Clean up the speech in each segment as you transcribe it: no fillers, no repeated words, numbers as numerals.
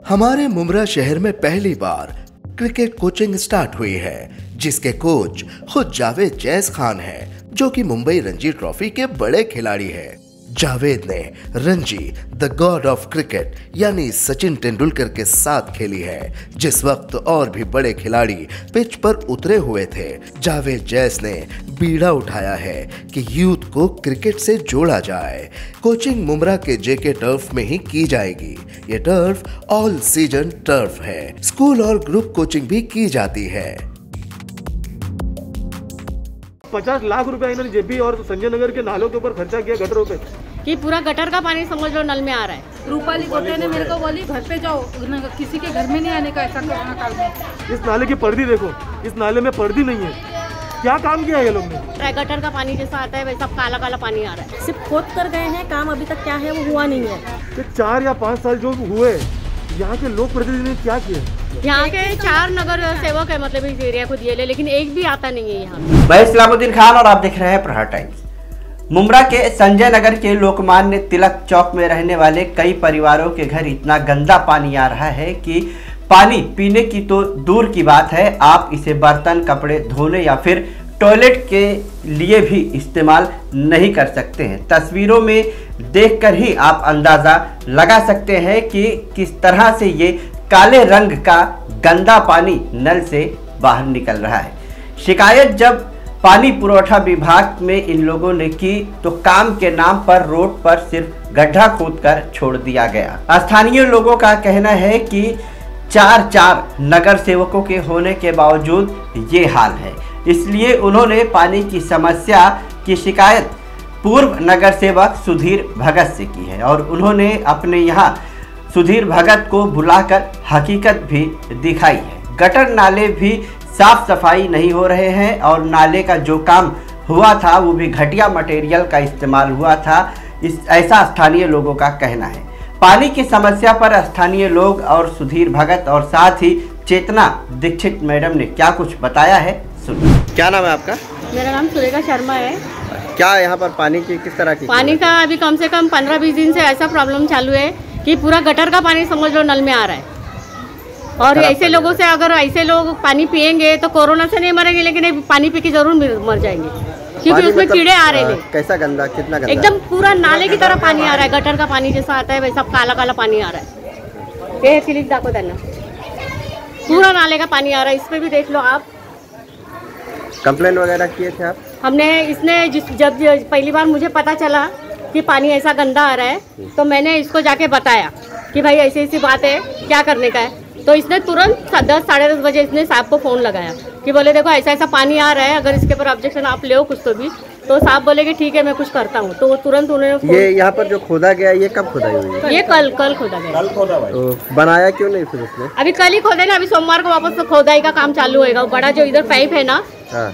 हमारे मुमरा शहर में पहली बार क्रिकेट कोचिंग स्टार्ट हुई है, जिसके कोच खुद जावेद जैस खान हैं, जो कि मुंबई रणजी ट्रॉफी के बड़े खिलाड़ी हैं। जावेद ने Ranji the god of cricket यानी सचिन तेंदुलकर के साथ खेली है, जिस वक्त और भी बड़े खिलाड़ी पिच पर उतरे हुए थे। जावेद जैस ने बीड़ा उठाया है कि यूथ को क्रिकेट से जोड़ा जाए। कोचिंग मुमरा के जेके टर्फ में ही की जाएगी। ये टर्फ ऑल सीजन टर्फ है। स्कूल और ग्रुप कोचिंग भी की जाती है। 50 लाख रुपया इन्होंने जेपी और संजय नगर के नालों के ऊपर खर्चा किया गटरों पे, कि पूरा गटर का पानी समझ लो नल में आ रहा है। रूपाली गोटे ने मेरे को बोली घर पे जाओ, किसी के घर में नहीं आने का, ऐसा कोरोना काल में। इस नाले की पर्दी देखो, इस नाले में पर्दी नहीं है। क्या काम किया है ये लोग ने? गटर का पानी जैसा आता है वैसा काला काला पानी आ रहा है। सिर्फ खोद कर गए हैं, काम अभी तक क्या है वो हुआ नहीं है। 4 या 5 साल जो हुए, यहाँ के लोक प्रतिनिधि ने क्या किया? यहाँ के 4 नगर सेवक है, मतलब इस एरिया को दिए, लेकिन एक भी आता नहीं है यहाँ। मैं इस्लामुद्दीन खान और आप देख रहे हैं प्रहार टाइम्स। मुमरा के संजय नगर के लोकमान्य तिलक चौक में रहने वाले कई परिवारों के घर इतना गंदा पानी आ रहा है कि पानी पीने की तो दूर की बात है, आप इसे बर्तन, कपड़े धोने या फिर टॉयलेट के लिए भी इस्तेमाल नहीं कर सकते हैं। तस्वीरों में देखकर ही आप अंदाज़ा लगा सकते हैं कि किस तरह से ये काले रंग का गंदा पानी नल से बाहर निकल रहा है। शिकायत जब पानी पुरवठा विभाग में इन लोगों ने की तो काम के नाम पर रोड पर सिर्फ गड्ढा खोदकर छोड़ दिया गया। स्थानीय लोगों का कहना है कि 4 नगर सेवकों के होने के बावजूद ये हाल है, इसलिए उन्होंने पानी की समस्या की शिकायत पूर्व नगर सेवक सुधीर भगत से की है और उन्होंने अपने यहाँ सुधीर भगत को बुलाकर हकीकत भी दिखाई है। गटर नाले भी साफ सफाई नहीं हो रहे हैं और नाले का जो काम हुआ था वो भी घटिया मटेरियल का इस्तेमाल हुआ था, ऐसा स्थानीय लोगों का कहना है। पानी की समस्या पर स्थानीय लोग और सुधीर भगत और साथ ही चेतना दीक्षित मैडम ने क्या कुछ बताया है, सुनिए। क्या नाम है आपका? मेरा नाम सुरेखा शर्मा है। क्या यहाँ पर पानी की किस तरह की? पानी का अभी कम से कम 15-20 दिन से ऐसा प्रॉब्लम चालू है कि पूरा गटर का पानी समझ लो नल में आ रहा है। और ऐसे लोगों से अगर ऐसे लोग पानी पिएंगे तो कोरोना से नहीं मरेंगे, लेकिन पानी पी के जरूर मर जाएंगे, क्योंकि उसमें कीड़े आ रहे हैं। कैसा गंदा? कितना गंदा? एकदम पूरा नाले की तरह पानी आ रहा है। गटर का पानी जैसा आता है वैसा काला काला पानी आ रहा है। ये क्लिप दाखो देना, पूरा नाले का पानी आ रहा है। इस पे भी देख लो आप। कंप्लेन वगैरह किए थे आप? हमने जब पहली बार मुझे पता चला कि पानी ऐसा गंदा आ रहा है तो मैंने इसको जाके बताया कि भाई ऐसी ऐसी बात है, क्या करने का है। तो इसने तुरंत 10 साढ़े 10 बजे इसने साहब को फ़ोन लगाया कि बोले देखो ऐसा ऐसा पानी आ रहा है, अगर इसके ऊपर ऑब्जेक्शन आप ले कुछ तो भी। तो साहब बोले कि ठीक है मैं कुछ करता हूँ। तो तुरंत उन्होंने ये यहाँ पर जो खोदा गया ये कब खोदाई हुई है? ये कल खोदा गया। कल खोदा भाई। तो बनाया क्यों नहीं फिर उसने? अभी कल ही खोदा ना, अभी सोमवार को वापस खोदाई का काम चालू होगा। बड़ा जो इधर पाइप है ना,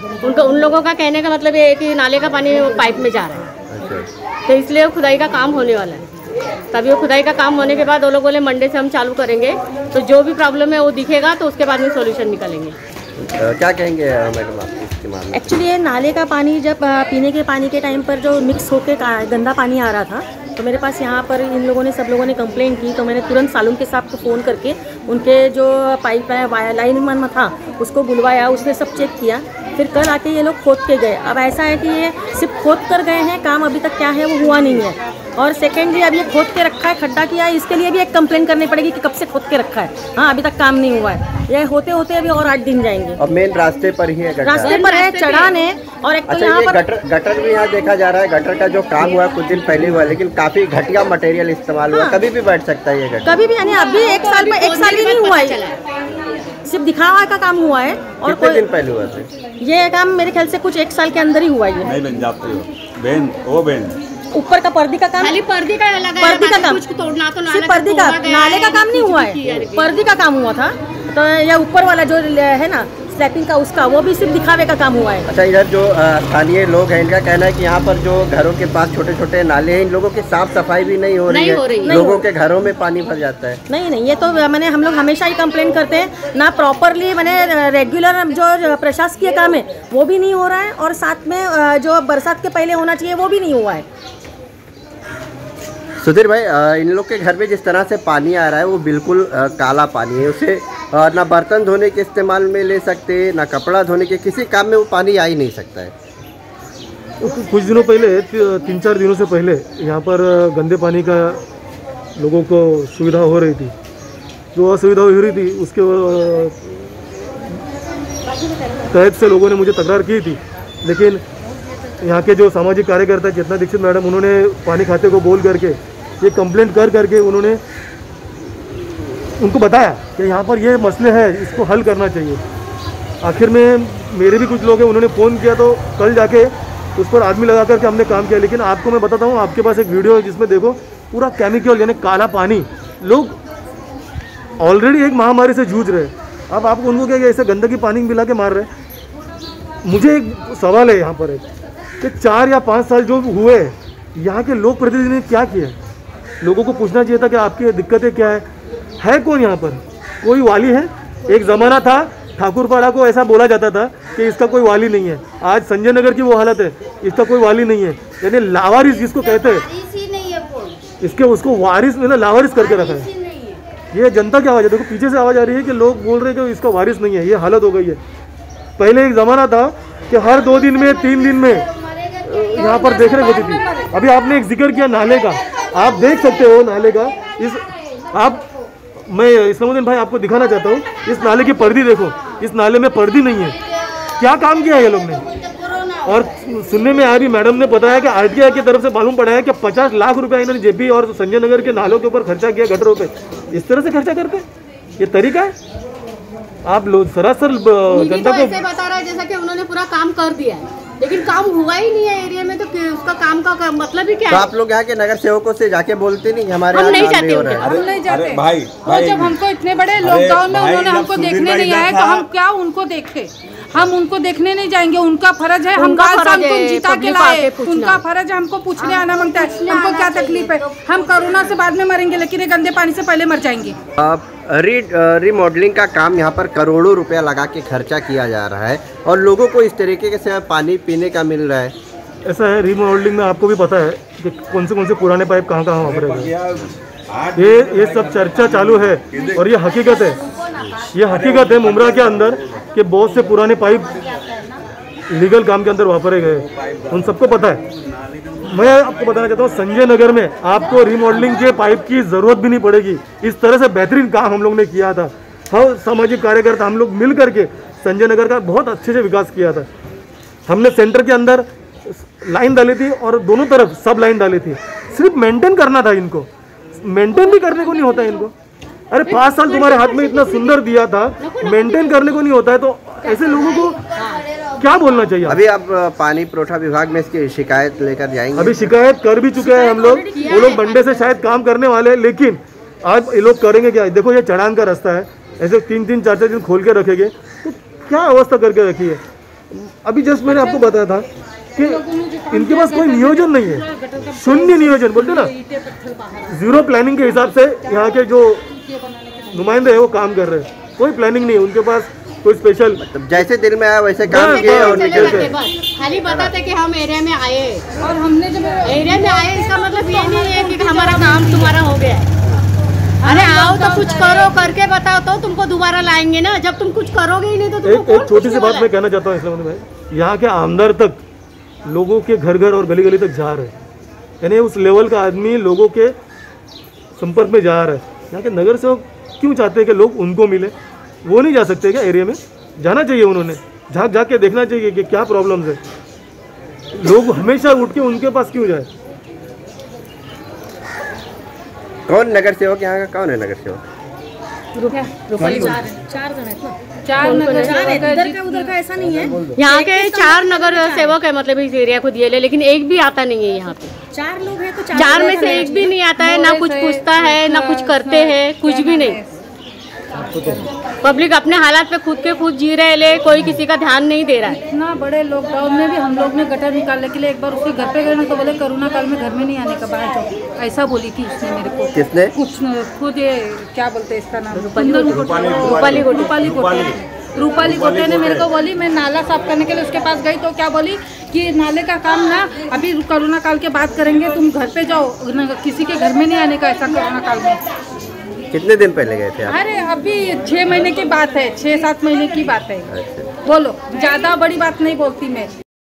उन लोगों का कहने का मतलब ये है कि नाले का पानी पाइप में जा रहा है। अच्छा। तो इसलिए खुदाई का काम होने वाला है। तभी वो खुदाई का काम होने के बाद वो लोग बोले मंडे से हम चालू करेंगे, तो जो भी प्रॉब्लम है वो दिखेगा तो उसके बाद में सॉल्यूशन निकालेंगे। क्या कहेंगे मैडम आप इसके मामले में? एक्चुअली ये नाले का पानी जब पीने के पानी के टाइम पर जो मिक्स होके गंदा पानी आ रहा था, तो मेरे पास यहाँ पर इन लोगों ने सब लोगों ने कंप्लेंट की। तो मैंने तुरंत सालून के साहब को फ़ोन करके उनके जो पाइप लाइन मन था उसको बुलवाया, उसने सब चेक किया। फिर कल आके ये लोग खोद के गए। अब ऐसा है कि ये सिर्फ खोद कर गए हैं, काम अभी तक क्या है वो हुआ नहीं है। और सेकेंडली अब ये खोद के रखा है, खड्डा किया है, इसके लिए भी एक कंप्लेंट करनी पड़ेगी कि कब से खोद के रखा है। हाँ, अभी तक काम नहीं हुआ है। ये होते होते अभी और 8 दिन जाएंगे। और मेन रास्ते पर ही है, रास्ते पर है, चढ़ान है। और एक अच्छा, यहाँ पर गटर भी यहाँ देखा जा रहा है। गटर का जो काम हुआ कुछ दिन पहले हुआ, लेकिन काफी घटिया मटेरियल इस्तेमाल हुआ। कभी भी बैठ सकता है ये गटर, कभी भी। यानी अभी 1 साल में 1 साल भी नहीं हुआ है, सिर्फ दिखावा का काम हुआ है। और कितने दिन पहले हुआ था ये काम? मेरे ख्याल से कुछ 1 साल के अंदर ही हुआ है। नहीं बन जाते हो बहन, ओ बहन, ऊपर का पर्दी का काम, खाली पर्दी का लगा है, पर्दी का काम, कुछ तोड़ना तो सिर्फ पर्दी का, नाले का काम नहीं हुआ है, पर्दी का काम हुआ था। तो यह ऊपर वाला जो है ना स्लैपिंग का, उसका वो भी सिर्फ दिखावे का काम हुआ है। अच्छा, इधर जो स्थानीय लोग हैं इनका कहना है कि यहाँ पर जो घरों के पास छोटे छोटे नाले हैं, इन लोगों की साफ सफाई भी नहीं हो रही है। लोगों के घरों में पानी भर जाता है। नहीं, ये तो मैंने हम लोग हमेशा ही कंप्लेंट करते हैं ना, प्रॉपरली मैंने रेगुलर जो प्रशासकीय काम है वो भी नहीं हो रहा है, और साथ में जो बरसात के पहले होना चाहिए वो भी नहीं हुआ है। सुधीर भाई, इन लोग के घर में जिस तरह से पानी आ रहा है वो बिल्कुल काला पानी है। उसे ना बर्तन धोने के इस्तेमाल में ले सकते, ना कपड़ा धोने के, किसी काम में वो पानी आ ही नहीं सकता है। कुछ दिनों पहले 3-4 दिनों से पहले यहाँ पर गंदे पानी का लोगों को सुविधा हो रही थी। जो असुविधा हो रही थी उसके तहत से लोगों ने मुझे तकरार की थी, लेकिन यहाँ के जो सामाजिक कार्यकर्ता चेतना दीक्षित मैडम, उन्होंने पानी खाते को बोल करके ये कंप्लेंट करके उन्होंने उनको बताया कि यहाँ पर ये मसले हैं, इसको हल करना चाहिए। आखिर में मेरे भी कुछ लोग हैं, उन्होंने फ़ोन किया तो कल जाके उस पर आदमी लगा करके हमने काम किया। लेकिन आपको मैं बताता हूँ, आपके पास एक वीडियो है जिसमें देखो पूरा केमिकल यानी काला पानी, लोग ऑलरेडी एक महामारी से जूझ रहे हैं। अब आपको उनको क्या ऐसे गंदगी पानी मिला के मार रहे हैं। मुझे एक सवाल है यहाँ पर कि 4 या 5 साल जो हुए यहाँ के लोग प्रतिनिधि ने क्या किया? लोगों को पूछना चाहिए था कि आपकी दिक्कतें क्या है कौन यहाँ पर? कोई वाली है? एक ज़माना था ठाकुरपाड़ा को ऐसा बोला जाता था कि इसका कोई वाली नहीं है। आज संजय नगर की वो हालत है, इसका कोई वाली नहीं है। यानी लावारिस जिसको कहते हैं, इसके उसको वारिस में ना लावारिस करके रखा है। ये जनता की आवाज़ है, देखो पीछे से आवाज़ आ रही है कि लोग बोल रहे हैं कि इसका वारिस नहीं है। ये हालत हो गई है। पहले एक ज़माना था कि हर 2 दिन में 3 दिन में यहाँ पर देख रहे होती थी। अभी आपने एक जिक्र किया नाले का, आप देख सकते हो नाले का। मैं इस्लामुद्दीन भाई आपको दिखाना चाहता हूँ, इस नाले की पर्दी देखो, इस नाले में पर्दी नहीं है। क्या काम किया है ये लोग ने? और सुनने में आया भी, मैडम ने बताया कि आरटीआई की तरफ से मालूम पड़ा है कि 50 लाख रुपया इन्होंने जेपी और संजय नगर के नालों के ऊपर खर्चा किया, गटरों पे। इस तरह से खर्चा करते, ये तरीका है? आप लोग सरासर जनता को ऐसे बता रहा है जैसा कि उन्होंने पूरा काम कर दिया है, लेकिन काम हुआ ही नहीं है एरिया में। तो उसका काम का मतलब ही क्या है? तो आप लोग यहाँ के नगर सेवकों से जाके बोलते नहीं हमारे हम नहीं जाते, हम नहीं जाते भाई जब हमको इतने बड़े लॉकडाउन में उन्होंने हमको देखने नहीं आया तो हम क्या उनको देखते? हम उनको देखने नहीं जाएंगे। उनका फर्ज है, हम उनको जिता के लाए, उनका फर्ज है हमको पूछने आना मांगता है हमको क्या तकलीफ है। हम कोरोना से बाद में मरेंगे, लेकिन ये गंदे पानी से पहले मर जाएंगे। रीमॉडलिंग का काम यहाँ पर करोड़ों रुपया लगा के खर्चा किया जा रहा है और लोगों को इस तरीके से पानी पीने का मिल रहा है। ऐसा है, रीमॉडलिंग में आपको भी पता है कि कौन से पुराने पाइप कहाँ वापरे। ये सब चर्चा चालू है और ये हकीकत है। ये हकीकत है मुमरा के अंदर कि बहुत से पुराने पाइप लीगल काम के अंदर वापरे गए, उन सबको पता है। मैं आपको बताना चाहता हूँ, संजय नगर में आपको रीमॉडलिंग के पाइप की ज़रूरत भी नहीं पड़ेगी। इस तरह से बेहतरीन काम हम लोग ने किया था। हम सामाजिक कार्यकर्ता हम लोग मिल करके संजय नगर का बहुत अच्छे से विकास किया था। हमने सेंटर के अंदर लाइन डाली थी और दोनों तरफ सब लाइन डाली थी। सिर्फ मेंटेन करना था, इनको मेंटेन भी करने को नहीं होता इनको। अरे 5 साल तुम्हारे हाथ में इतना सुंदर दिया था, मेंटेन करने को नहीं होता है, तो ऐसे लोगों को क्या बोलना चाहिए? अभी आप पानी पुरवठा विभाग में इसकी शिकायत लेकर जाएंगे? अभी शिकायत कर भी चुके हैं हम लोग। वो लोग मंडे से शायद काम करने वाले हैं, लेकिन आज ये लोग करेंगे क्या? देखो ये चढ़ान का रास्ता है, ऐसे 3-3, 4-4 दिन खोल के रखेंगे तो क्या अवस्था करके रखी है। अभी जस्ट मैंने आपको बताया था कि इनके पास कोई नियोजन नहीं है, शून्य नियोजन बोलते ना, 0 प्लानिंग के हिसाब से यहाँ के जो नुमाइंदे हैं वो काम कर रहे हैं। कोई प्लानिंग नहीं है उनके पास, कोई स्पेशल मतलब जैसे दिल में आया वैसे काम किए और निकल गए। खाली बताते कि हम एरिया में आए और हमने जब एरिया में आए, इसका मतलब ये नहीं है कि हमारा काम तुम्हारा हो गया। अरे आओ तो कुछ करो, करके बताओ तो तुमको दोबारा लाएंगे ना। जब तुम कुछ करोगे ही नहीं तो तुमको एक छोटी सी बात मैं कहना चाहता हूँ इस्लामुद्दीन भाई, यहाँ के आमदार तक लोगों के घर और गली तक जा रहे हैं, यानी उस लेवल का आदमी लोगों के संपर्क में जा रहा है। यहाँ के नगर सेवक क्यों चाहते हैं कि लोग उनको मिले? वो नहीं जा सकते क्या एरिया में? जाना चाहिए, उन्होंने झाँक के देखना चाहिए कि क्या प्रॉब्लम्स है। लोग हमेशा उठ के उनके पास क्यों जाए? कौन नगर सेवक यहाँ का? कौन है नगर सेवक? चार इधर का उधर का ऐसा नहीं है। यहाँ के 4 नगर सेवक है, मतलब इस एरिया को दिए ले, लेकिन एक भी आता नहीं है यहाँ पे। 4 लोग हैं तो 4 में से एक भी नहीं आता है, ना कुछ पूछता है, ना कुछ करते हैं, कुछ भी नहीं। पब्लिक अपने हालात पे खुद के खुद जी रहे ले, कोई किसी का ध्यान नहीं दे रहा है। इतना बड़े लॉकडाउन में भी हम लोग ने गटर निकालने के लिए एक बार उसके घर पे गए ना, तो बोले कोरोना काल में घर में नहीं आने का, बाहर जाओ, ऐसा बोली थी उसने मेरे को। किसने? कुछ खुद, ये क्या बोलते हैं इसका नाम, रूपाली गोटे ने मेरे को बोली। मैं नाला साफ करने के लिए उसके पास गई तो क्या बोली कि नाले का काम ना अभी कोरोना काल के बाद करेंगे, तुम घर पे जाओ, किसी के घर में नहीं आने का ऐसा कोरोना काल में। कितने दिन पहले गए थे आप? अरे अभी 6 महीने की बात है, 6-7 महीने की बात है। बोलो, ज्यादा बड़ी बात नहीं बोलती मैं।